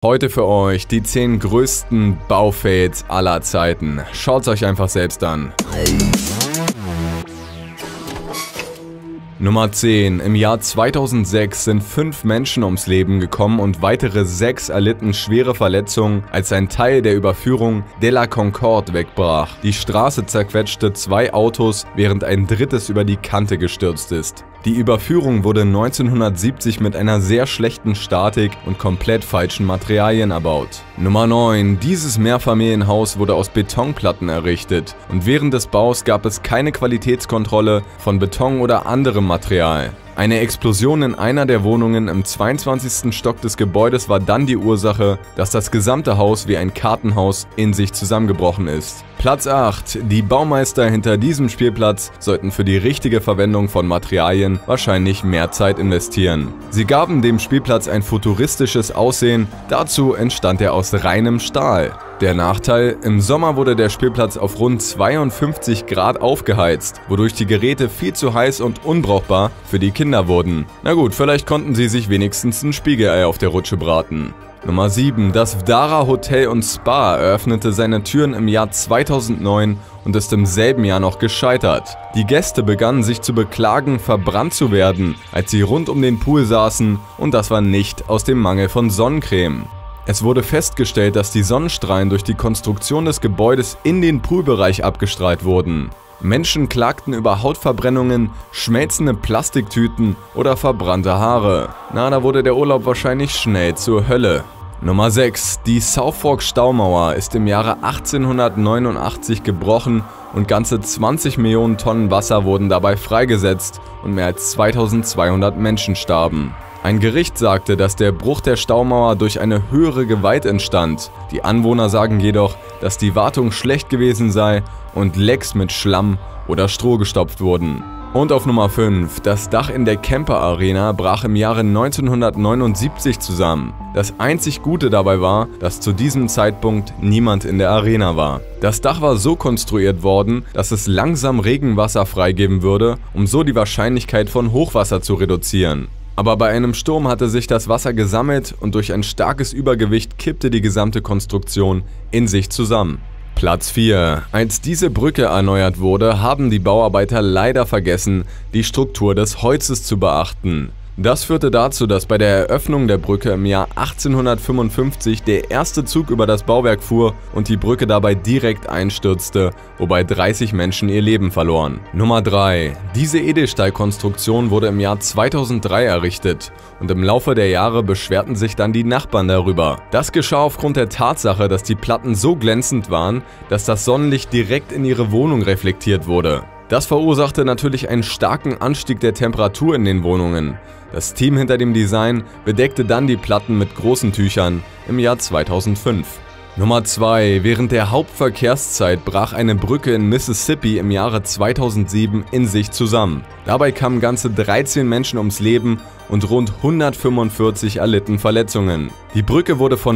Heute für euch die 10 größten Baufails aller Zeiten. Schaut's euch einfach selbst an. Nummer 10. Im Jahr 2006 sind 5 Menschen ums Leben gekommen und weitere 6 erlitten schwere Verletzungen, als ein Teil der Überführung de la Concorde wegbrach. Die Straße zerquetschte 2 Autos, während ein drittes über die Kante gestürzt ist. Die Überführung wurde 1970 mit einer sehr schlechten Statik und komplett falschen Materialien erbaut. Nummer 9. Dieses Mehrfamilienhaus wurde aus Betonplatten errichtet und während des Baus gab es keine Qualitätskontrolle von Beton oder anderem Material. Eine Explosion in einer der Wohnungen im 22. Stock des Gebäudes war dann die Ursache, dass das gesamte Haus wie ein Kartenhaus in sich zusammengebrochen ist. Platz 8. Die Baumeister hinter diesem Spielplatz sollten für die richtige Verwendung von Materialien wahrscheinlich mehr Zeit investieren. Sie gaben dem Spielplatz ein futuristisches Aussehen, dazu entstand er aus reinem Stahl. Der Nachteil: Im Sommer wurde der Spielplatz auf rund 52 Grad aufgeheizt, wodurch die Geräte viel zu heiß und unbrauchbar für die Kinder wurden. Na gut, vielleicht konnten sie sich wenigstens ein Spiegelei auf der Rutsche braten. Nummer 7. Das Vdara Hotel und Spa eröffnete seine Türen im Jahr 2009 und ist im selben Jahr noch gescheitert. Die Gäste begannen sich zu beklagen, verbrannt zu werden, als sie rund um den Pool saßen, und das war nicht aus dem Mangel von Sonnencreme. Es wurde festgestellt, dass die Sonnenstrahlen durch die Konstruktion des Gebäudes in den Poolbereich abgestrahlt wurden. Menschen klagten über Hautverbrennungen, schmelzende Plastiktüten oder verbrannte Haare. Na, da wurde der Urlaub wahrscheinlich schnell zur Hölle. Nummer 6. Die Southfork Staumauer ist im Jahre 1889 gebrochen und ganze 20 Millionen Tonnen Wasser wurden dabei freigesetzt und mehr als 2200 Menschen starben. Ein Gericht sagte, dass der Bruch der Staumauer durch eine höhere Gewalt entstand. Die Anwohner sagen jedoch, dass die Wartung schlecht gewesen sei und Lecks mit Schlamm oder Stroh gestopft wurden. Und auf Nummer 5. Das Dach in der Kemper Arena brach im Jahre 1979 zusammen. Das einzig Gute dabei war, dass zu diesem Zeitpunkt niemand in der Arena war. Das Dach war so konstruiert worden, dass es langsam Regenwasser freigeben würde, um so die Wahrscheinlichkeit von Hochwasser zu reduzieren. Aber bei einem Sturm hatte sich das Wasser gesammelt und durch ein starkes Übergewicht kippte die gesamte Konstruktion in sich zusammen. Platz 4. Als diese Brücke erneuert wurde, haben die Bauarbeiter leider vergessen, die Struktur des Holzes zu beachten. Das führte dazu, dass bei der Eröffnung der Brücke im Jahr 1855 der erste Zug über das Bauwerk fuhr und die Brücke dabei direkt einstürzte, wobei 30 Menschen ihr Leben verloren. Nummer 3. Diese Edelstahlkonstruktion wurde im Jahr 2003 errichtet und im Laufe der Jahre beschwerten sich dann die Nachbarn darüber. Das geschah aufgrund der Tatsache, dass die Platten so glänzend waren, dass das Sonnenlicht direkt in ihre Wohnung reflektiert wurde. Das verursachte natürlich einen starken Anstieg der Temperatur in den Wohnungen. Das Team hinter dem Design bedeckte dann die Platten mit großen Tüchern im Jahr 2005. Nummer 2. Während der Hauptverkehrszeit brach eine Brücke in Mississippi im Jahre 2007 in sich zusammen. Dabei kamen ganze 13 Menschen ums Leben und rund 145 erlitten Verletzungen. Die Brücke wurde von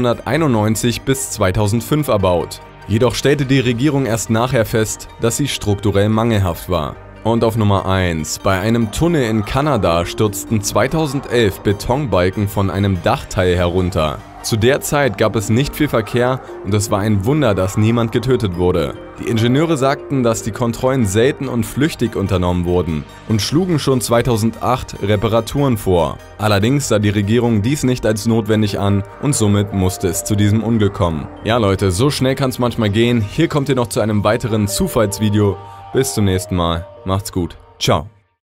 1991 bis 2005 erbaut. Jedoch stellte die Regierung erst nachher fest, dass sie strukturell mangelhaft war. Und auf Nummer 1. Bei einem Tunnel in Kanada stürzten 2011 Betonbalken von einem Dachteil herunter. Zu der Zeit gab es nicht viel Verkehr und es war ein Wunder, dass niemand getötet wurde. Die Ingenieure sagten, dass die Kontrollen selten und flüchtig unternommen wurden und schlugen schon 2008 Reparaturen vor. Allerdings sah die Regierung dies nicht als notwendig an und somit musste es zu diesem Unglück kommen. Ja Leute, so schnell kann es manchmal gehen. Hier kommt ihr noch zu einem weiteren Zufallsvideo. Bis zum nächsten Mal. Macht's gut. Ciao.